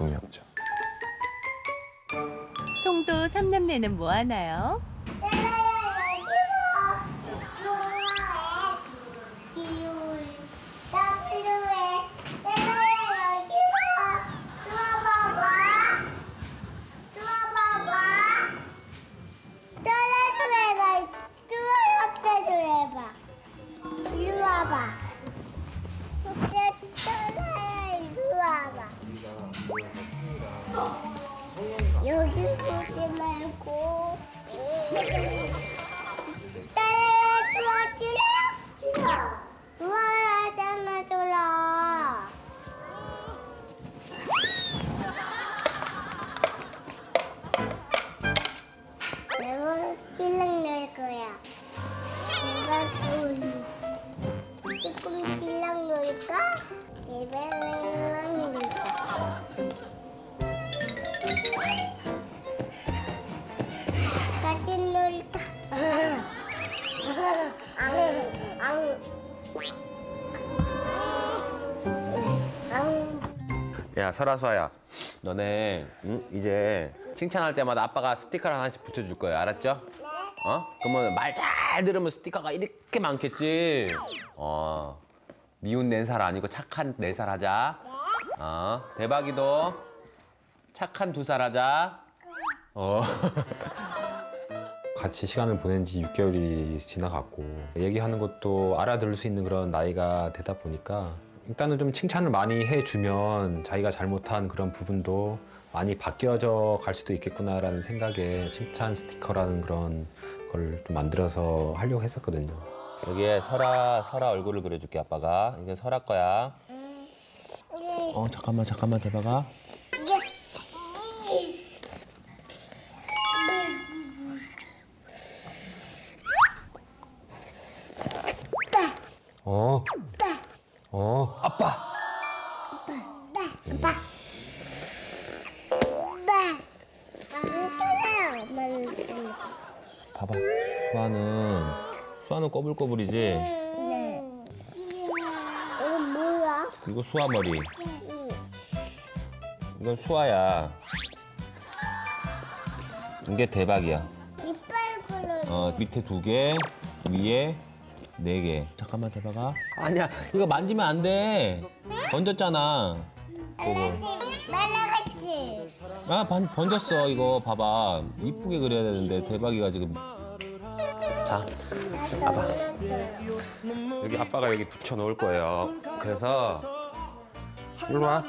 기쁨이 없죠. 송도 삼남매는 뭐 하나요? 여기 보지 말고 따라와 좋아하잖아 돌아. 내가 길랑 낼 거야. 내가 조금 길랑 놀까? 내가 놀까? 같이 놀까? 야, 설아수아야. 너네 이제 칭찬할 때마다 아빠가 스티커를 하나씩 붙여줄 거야. 알았죠? 어? 그러면 말 잘 들으면 스티커가 이렇게 많겠지? 미운 4살 아니고 착한 4살 하자. 대박이도 착한 2살 하자. 같이 시간을 보낸 지 6개월이 지나갔고 얘기하는 것도 알아들을 수 있는 그런 나이가 되다 보니까 일단은 좀 칭찬을 많이 해주면 자기가 잘못한 그런 부분도 많이 바뀌어져 갈 수도 있겠구나라는 생각에 칭찬 스티커라는 그런 걸 좀 만들어서 하려고 했었거든요. 여기에 설아 얼굴을 그려줄게, 아빠가. 이게 설아 거야. 잠깐만, 대박아. 아빠. 봐봐, 수아는 꼬불꼬불이지? 네. 이거 뭐야? 이거 수아 머리. 이건 수아야. 이게 대박이야. 이빨 그려. 밑에 2개, 위에 4개. 잠깐만, 대박아. 아니야, 이거 만지면 안 돼. 번졌잖아. 날라갔지? 번졌어, 이거. 봐봐. 이쁘게 그려야 되는데, 대박이가 지금. 자, 봐봐. 여기 아빠가 여기 붙여 놓을 거예요. 그래서, 일로 와.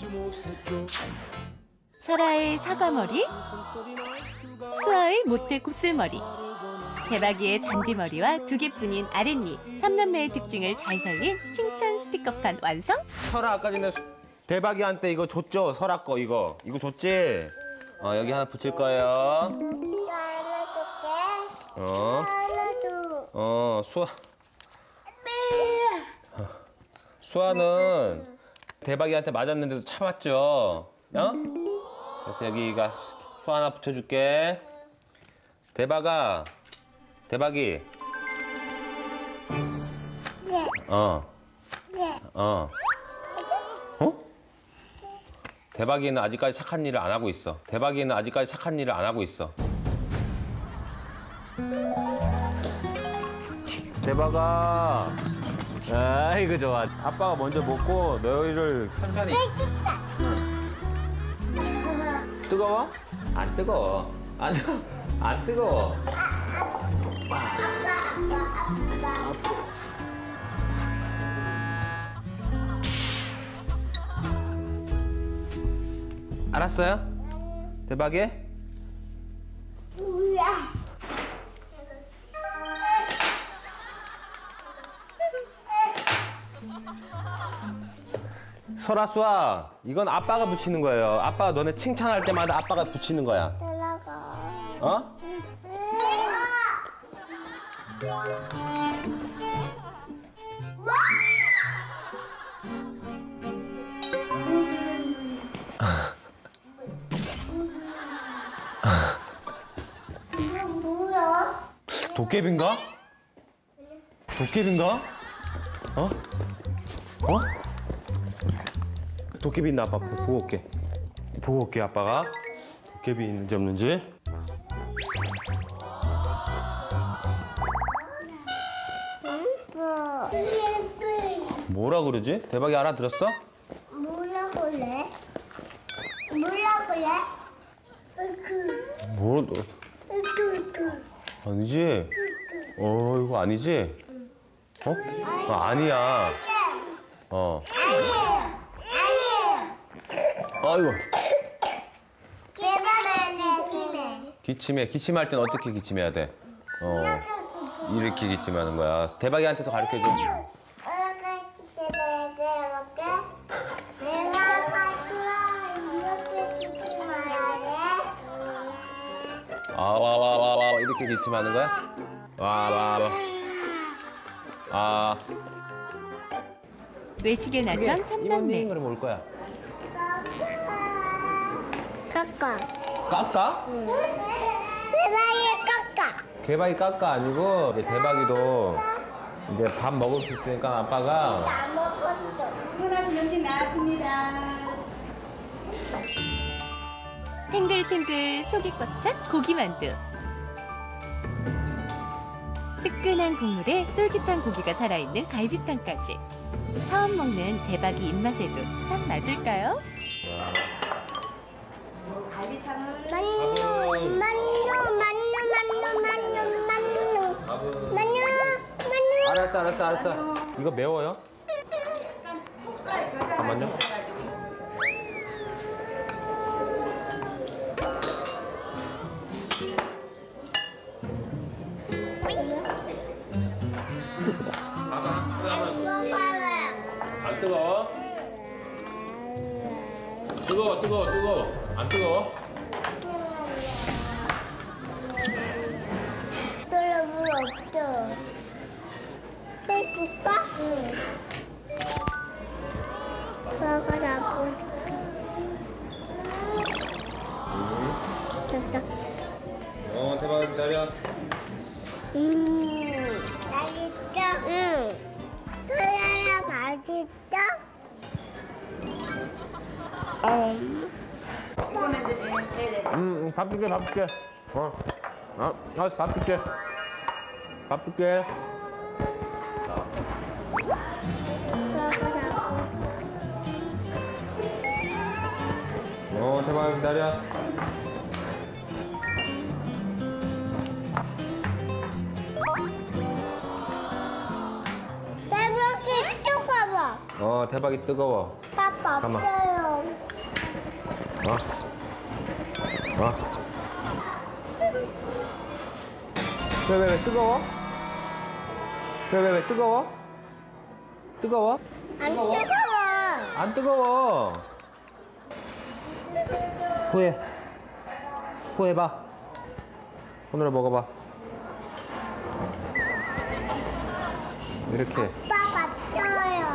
설아의 사과머리, 수아의 모태 곱슬머리, 대박이의 잔디머리와 2개뿐인 아랫니, 3남매의 특징을 잘 살린 칭찬 스티커판 완성? 설아 아까 전에 대박이한테 이거 줬죠? 설아 거 이거 줬지? 여기 하나 붙일 거예요. 하나 줄게. 어? 하나 줘. 수아는 대박이한테 맞았는데도 참았죠? 그래서 여기가 수아 하나 붙여줄게. 대박이. 네. 네. 대박이는 아직까지 착한 일을 안 하고 있어. 대박아. 이거 좋아. 아빠가 먼저 먹고 너희를 천천히. 뜨거워? 안 뜨거워. 안 뜨거워. 알았어요? 대박이? 설아수아, 이건 아빠가 붙이는 거예요. 아빠가 너네 칭찬할 때마다 아빠가 붙이는 거야. 따라가. 어? 이거 뭐야? 도깨비인가? 어? 도깨비 있나 아빠 보고 올게. 보고 올게 아빠가. 도깨비 있는지 없는지. 뭐? 뭐라 그러지? 대박이 알아들었어? 뭐라 그래? 뭐라 그래? 뭐? 아니지? 이거 아니지? 어? 아니야. 아니에요. 아이고. 대박이네. 기침할 땐 어떻게 기침해야 돼? 이렇게 기침하는 거야. 대박이한테도 가르쳐줘. 와 이렇게 기침하는 거야? 와. 외식에 나선 이모님 삼남매. 그럼 올 거야. 깎아. 깎아? 대박이 깎아. 개박이 깎아 아니고 이제 대박이도 이제 밥 먹을 수 있으니까 아빠가 안 먹었어. 수고하신 음식 나왔습니다. 탱글탱글 속이 꽉 찬 고기만두. 뜨끈한 국물에 쫄깃한 고기가 살아있는 갈비탕까지. 처음 먹는 대박이 입맛에도 딱 맞을까요? 갈비탕을 알았어. 이거 매워요? 잠깐만요. 안 뜨거워? 뜨거워. 안 뜨거워? 물 없어. 해줄까? 응. 그러고 나고. 됐다. 대박 기다려. 맛있어? 응. 소야야 맛있어? 밥 줄게. 알았어, 밥 줄게. 그러고 나고. 대박 기다려. 대박이 뜨거워. 대박이 뜨거워. 밥 잠깐만. 없어요. 왜 뜨거워? 왜 뜨거워? 뜨거워? 안 뜨거워. 안 뜨거워. 후해봐. 손으로 먹어봐. 이렇게. 아빠 맛져요.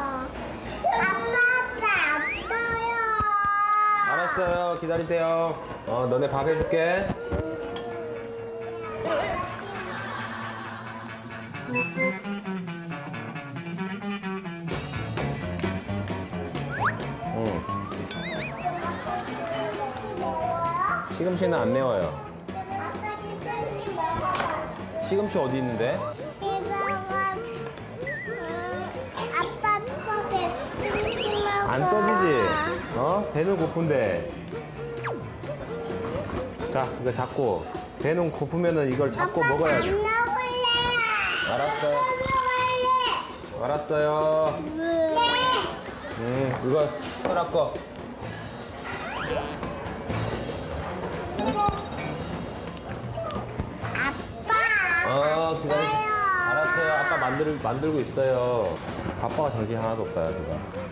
아빠 맛져요. 알았어요. 기다리세요. 너네 밥 해줄게. 시금치는 안 매워요. 아빠 시금치 먹어봐. 시금치 어디 있는데? 이봐봐. 아빠 시금치 먹어. 안 떠지지? 배는 고픈데. 자, 이거 잡고. 배는 고프면은 이걸 잡고 아빠 먹어야지. 안 먹을래. 알았어요. 먹을래. 알았어요. 네. 이거 설아 거. 아빠. 기다려. 알았어요. 아빠 만들고 있어요. 아빠가 정신 하나도 없다, 야, 제가.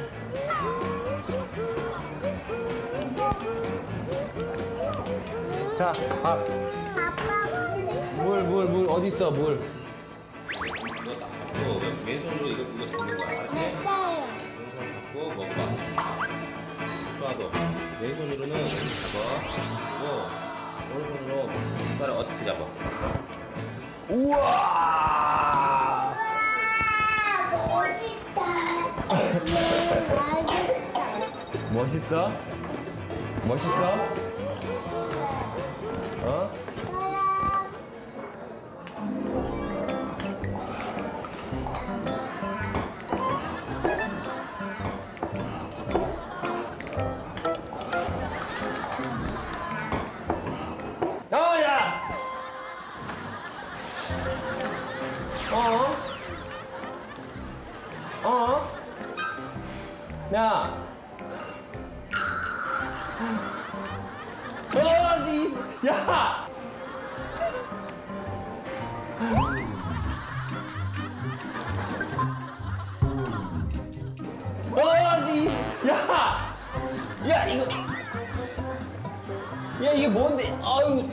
자, 밥. 아빠가 물 어디 있어, 물. 이거 딱 잡고 왼손으로 이거 잡는 거야, 알았지? 먹어요. 왼손 잡고 먹어봐. 수아도 왼손으로는 잡아. 그리고 오른손으로 숟가락 어떻게 잡아? 우와! 멋있다. 멋있다. 멋있어? 멋있어? 어? 야! 야! 야! 야! 야, 이거. 야, 이게 뭔데? 아유.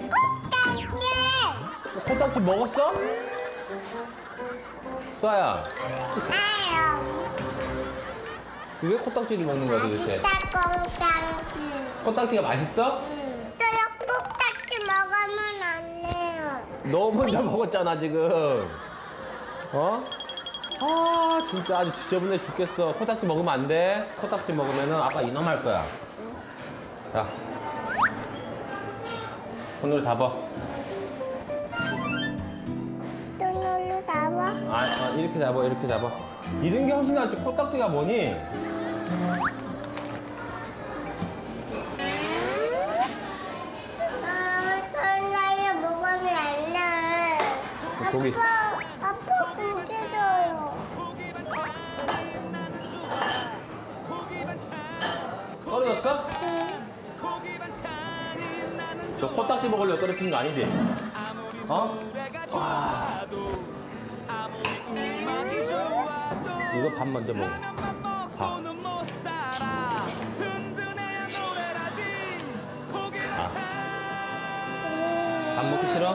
코딱지 먹었어? 수아야, 왜 코딱지를 먹는 거야 도대체? 꽁땅지. 코딱지가 맛있어? 저녁 꽁땅지 먹으면 안 돼요. 너 먼저 먹었잖아 지금. 어? 아 진짜 아주 지저분해 죽겠어. 코딱지 먹으면 안 돼. 코딱지 먹으면은 아빠 이놈 할 거야. 자, 손으로 잡아. 눈으로 잡아. 이렇게 잡아, 이렇게 잡아. 이런 게 훨씬 낫지. 코딱지가 뭐니? 설날에 먹으면 안 돼. 고기. 아빠 고기 줘요. 떨어졌어? 너 코딱지 먹으려고 떨어뜨린 거 아니지? 어? 와. 이거 밥 먼저 먹어. 밥. 밥 먹기 싫어?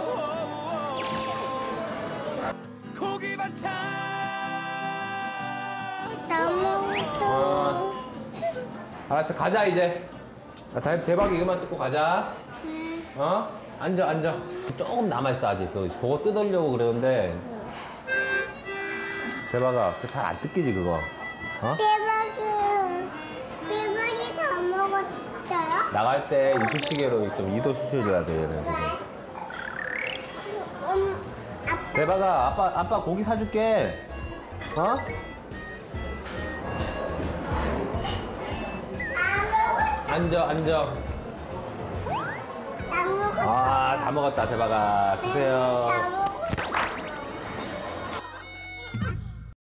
나무도. 알았어, 가자 이제. 대박이 이거만 뜯고 가자. 어? 앉아, 앉아. 조금 남아있어 아직. 그거 뜯으려고 그러는데. 대박아, 그 잘 안 뜯기지 그거. 어? 대박이 다 먹었어요? 나갈 때 이쑤시개로 좀 이도 수술해야 돼 얘는 지금. 대박아, 아빠 고기 사줄게. 어? 앉아, 앉아. 다 먹었어. 아, 다 먹었다, 대박아. 주세요. 다